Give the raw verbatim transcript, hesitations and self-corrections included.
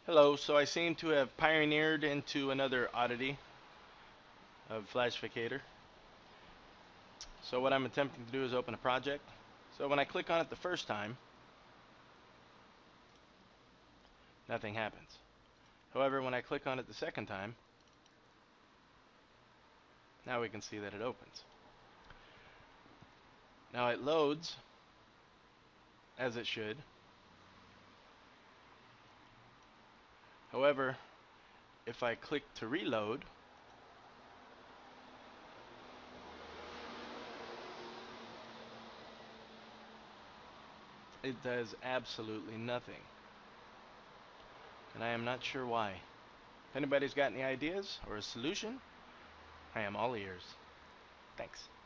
Hello, so I seem to have pioneered into another oddity of flashificator. So what I'm attempting to do is open a project. So when I click on it the first time, nothing happens. However, when I click on it the second time, now we can see that it opens. Now it loads, as it should. However, if I click to reload, it does absolutely nothing. And I am not sure why. If anybody's got any ideas or a solution, I am all ears. Thanks.